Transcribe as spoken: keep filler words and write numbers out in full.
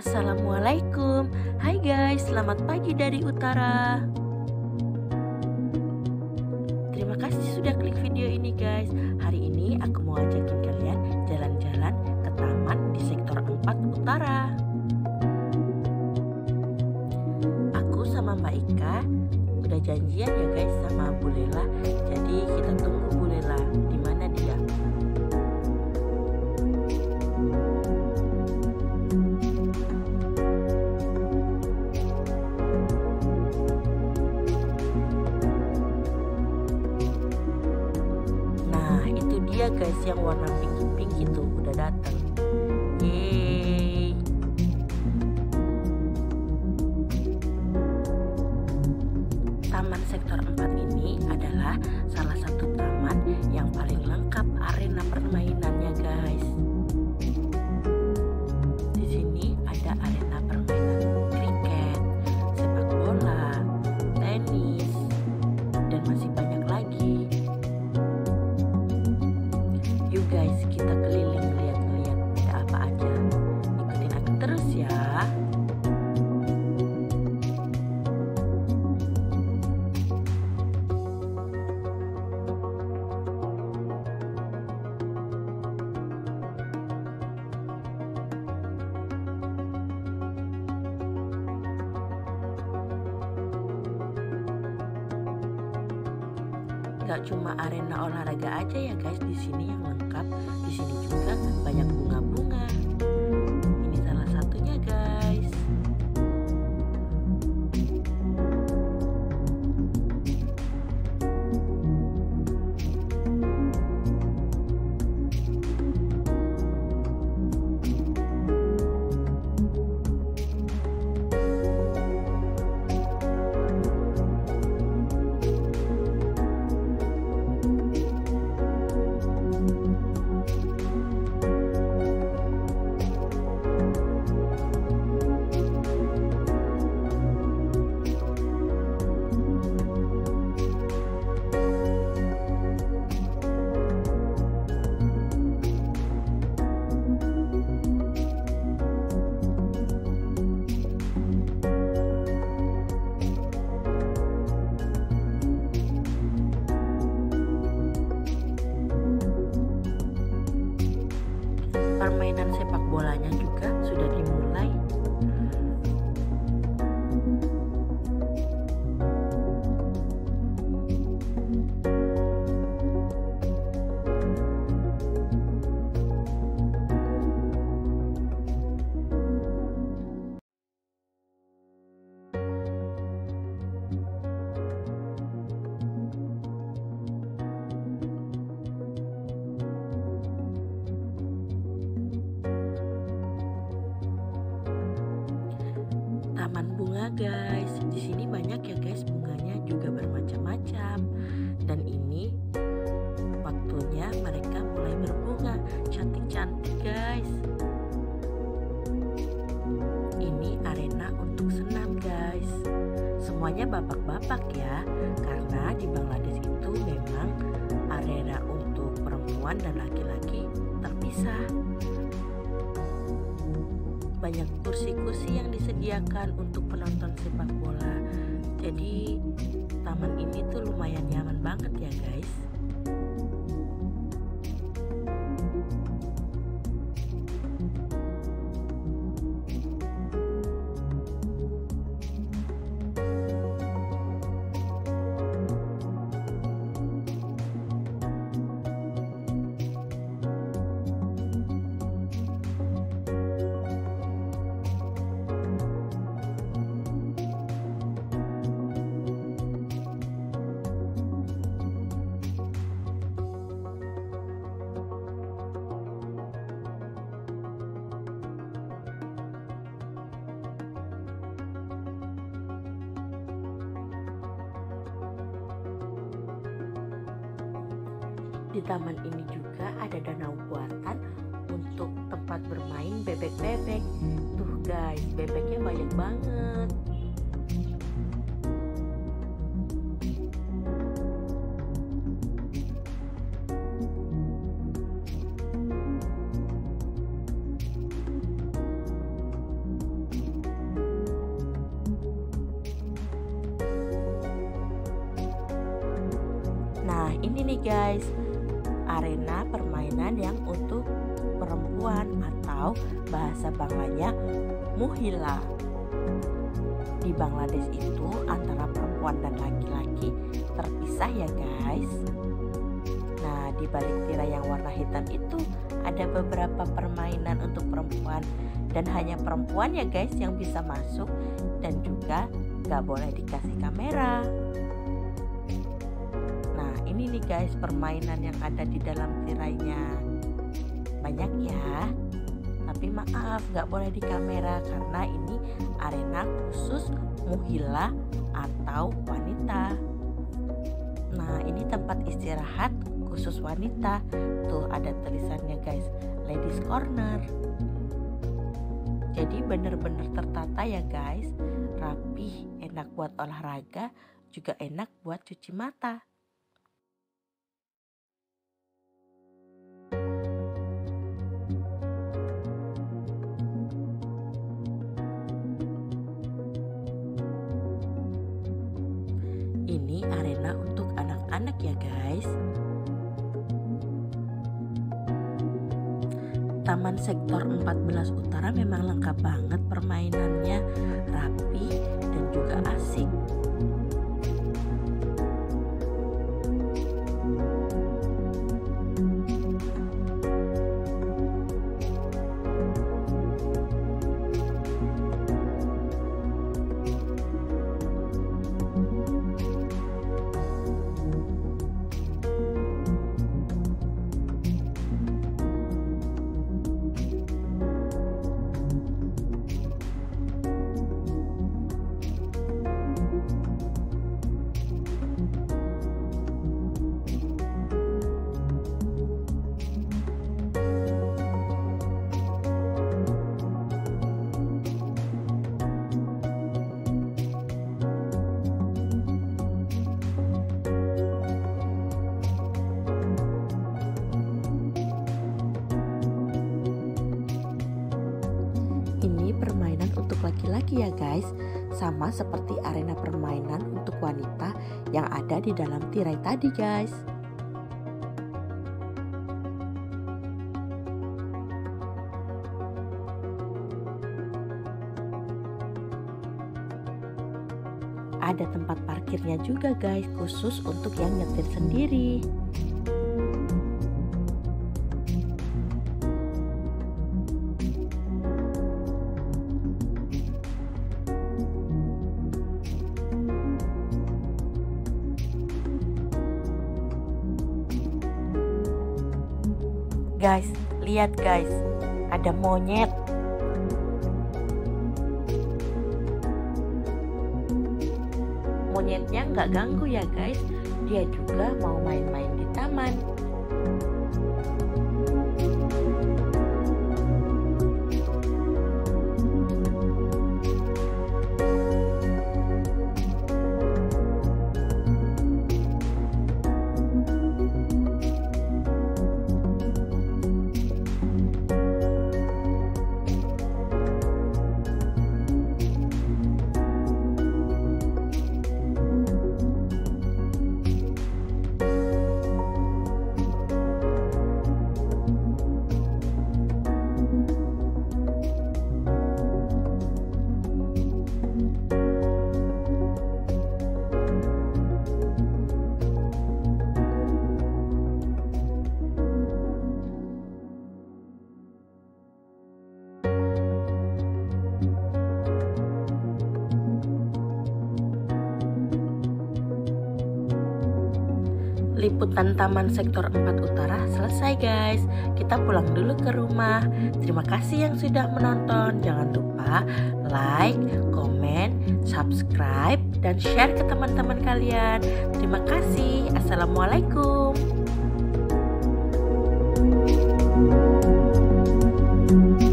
Assalamualaikum. Hai guys, selamat pagi dari utara. Terima kasih sudah klik video ini guys. Hari ini aku mau ajakin kalian jalan-jalan ke taman di sektor empat utara. Aku sama Mbak Ika udah janjian ya guys sama Bu Lela. Jadi kita tunggu Bu Lela. Di mana dia? Dia guys yang warna pink-pink itu udah datang. Yeay. Taman sektor empat ini adalah salah satu taman yang paling lengkap arena permainannya guys. Di sini ada arena permainan kriket, sepak bola, tenis, dan masih banyak lagi. Yuk guys, kita keliling lihat-lihat ada apa aja. Ikutin aku terus ya. Gak cuma arena olahraga aja ya guys, di sini yang lengkap. Di sini juga banyak bunga-bunga. Ini salah satunya guys. Permainan sepak bolanya juga sudah dimulai. Taman bunga guys, di sini banyak ya guys, bunganya juga bermacam-macam. Dan ini waktunya mereka mulai berbunga, cantik-cantik guys. Ini arena untuk senam guys. Semuanya bapak-bapak ya, karena di Bangladesh itu memang arena untuk perempuan dan laki-laki terpisah. Banyak kursi-kursi yang disediakan untuk penonton sepak bola. Jadi taman ini tuh lumayan nyaman banget ya guys. Di taman ini juga ada danau buatan untuk tempat bermain bebek-bebek. Tuh guys, bebeknya banyak banget. Nah ini nih guys, arena permainan yang untuk perempuan atau bahasa Banglanya muhila. Di Bangladesh itu antara perempuan dan laki-laki terpisah ya guys. Nah di balik tirai yang warna hitam itu ada beberapa permainan untuk perempuan, dan hanya perempuan ya guys yang bisa masuk, dan juga gak boleh dikasih kamera. Nah ini nih guys permainan yang ada di dalam tirainya. Banyak ya, tapi maaf gak boleh di kamera karena ini arena khusus muhila atau wanita. Nah ini tempat istirahat khusus wanita. Tuh ada tulisannya guys, ladies corner. Jadi bener-bener tertata ya guys, rapih, enak buat olahraga, juga enak buat cuci mata. Ini arena untuk anak-anak ya guys. Taman Sektor empat belas Utara memang lengkap banget permainannya, rapi dan juga asik. Ini permainan untuk laki-laki ya guys, sama seperti arena permainan untuk wanita yang ada di dalam tirai tadi guys. Ada tempat parkirnya juga guys, khusus untuk yang nyetir sendiri. Guys, lihat guys, ada monyet. Monyetnya nggak ganggu ya guys, dia juga mau main-main di taman. Liputan Taman Sektor empat Utara selesai guys. Kita pulang dulu ke rumah. Terima kasih yang sudah menonton. Jangan lupa like, komen, subscribe, dan share ke teman-teman kalian. Terima kasih. Assalamualaikum.